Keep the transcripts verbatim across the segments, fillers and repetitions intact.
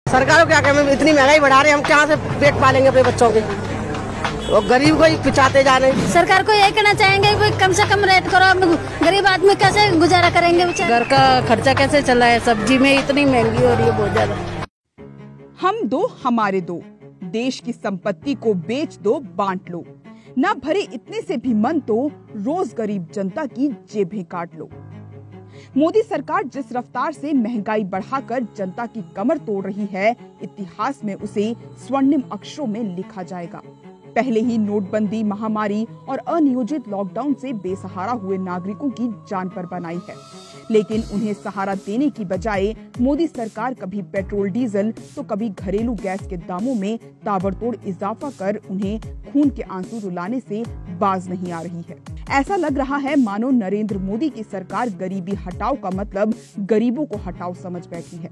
सरकार को क्या कहें, इतनी महंगाई बढ़ा रहे हैं, हम कहाँ से पेट पालेंगे अपने बच्चों के, वो गरीब को ही पिछाते जा रहे हैं। सरकार को यही कहना चाहेंगे कि कम से कम रेट करो, गरीब आदमी कैसे गुजारा करेंगे, घर का खर्चा कैसे चला है, सब्जी में इतनी महंगी हो रही है बहुत ज्यादा। हम दो हमारे दो, देश की संपत्ति को बेच दो बांट लो, ना भरे इतने से भी मन तो रोज गरीब जनता की जेबें काट लो। मोदी सरकार जिस रफ्तार से महंगाई बढ़ाकर जनता की कमर तोड़ रही है, इतिहास में उसे स्वर्णिम अक्षरों में लिखा जाएगा। पहले ही नोटबंदी, महामारी और अनियोजित लॉकडाउन से बेसहारा हुए नागरिकों की जान पर बनाई है, लेकिन उन्हें सहारा देने की बजाय मोदी सरकार कभी पेट्रोल डीजल तो कभी घरेलू गैस के दामों में ताबड़तोड़ इजाफा कर उन्हें खून के आंसू रुलाने से बाज नहीं आ रही है। ऐसा लग रहा है मानो नरेंद्र मोदी की सरकार गरीबी हटाओ का मतलब गरीबों को हटाओ समझ बैठी है।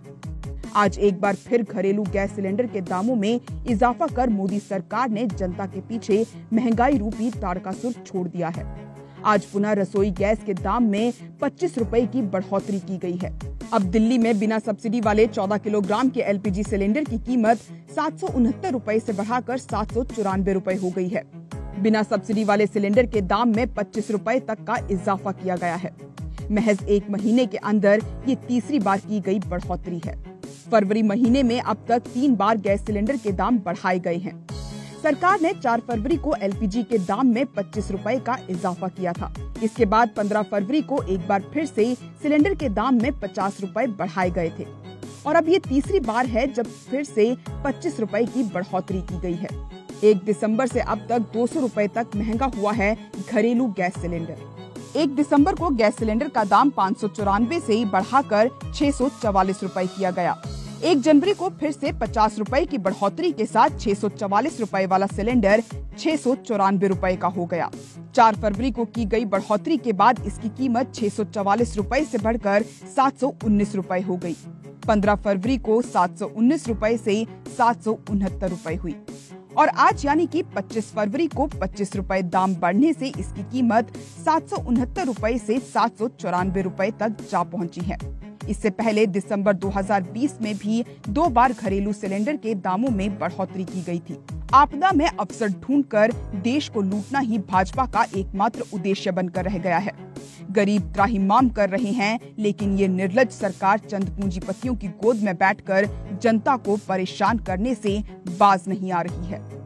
आज एक बार फिर घरेलू गैस सिलेंडर के दामों में इजाफा कर मोदी सरकार ने जनता के पीछे महंगाई रूपी ताड़कासुर छोड़ दिया है। आज पुनः रसोई गैस के दाम में पच्चीस रुपए की बढ़ोतरी की गई है। अब दिल्ली में बिना सब्सिडी वाले चौदह किलोग्राम के एलपीजी सिलेंडर की कीमत सात सौ उनहत्तर रुपए से बढ़ाकर सात सौ चौरानवे रुपए हो गई है। बिना सब्सिडी वाले सिलेंडर के दाम में पच्चीस रुपए तक का इजाफा किया गया है। महज एक महीने के अंदर ये तीसरी बार की गई बढ़ोतरी है। फरवरी महीने में अब तक तीन बार गैस सिलेंडर के दाम बढ़ाए गए हैं। सरकार ने चार फरवरी को एलपीजी के दाम में पच्चीस रुपए का इजाफा किया था। इसके बाद पंद्रह फरवरी को एक बार फिर से सिलेंडर के दाम में पचास रुपए बढ़ाए गए थे और अब ये तीसरी बार है जब फिर से पच्चीस रुपए की बढ़ोतरी की गई है। एक दिसंबर से अब तक दो सौ रुपए तक महंगा हुआ है घरेलू गैस सिलेंडर। एक दिसंबर को गैस सिलेंडर का दाम पाँच सौ चौरानवे से बढ़ाकर छह सौ चवालीस रुपए किया गया। एक जनवरी को फिर से पचास रुपए की बढ़ोतरी के साथ छह सौ चवालीस रुपए वाला सिलेंडर छह सौ चौरानवे रुपए का हो गया। चार फरवरी को की गई बढ़ोतरी के बाद इसकी कीमत छह सौ चवालीस रुपए से बढ़कर सात सौ उन्नीस रुपए हो गई। पंद्रह फरवरी को सात सौ उन्नीस रुपए से सात सौ उनहत्तर रुपए हुई और आज यानी कि पच्चीस फरवरी को पच्चीस रुपए दाम बढ़ने से इसकी कीमत सात सौ उनहत्तर रुपए से सात सौ चौरानवे रुपए तक जा पहुंची है। इससे पहले दिसंबर दो हज़ार बीस में भी दो बार घरेलू सिलेंडर के दामों में बढ़ोतरी की गई थी। आपदा में अवसर ढूंढकर देश को लूटना ही भाजपा का एकमात्र उद्देश्य बनकर रह गया है। गरीब त्राहिमाम कर रहे हैं, लेकिन ये निर्लज्ज सरकार चंद पूंजीपतियों की गोद में बैठकर जनता को परेशान करने से बाज नहीं आ रही है।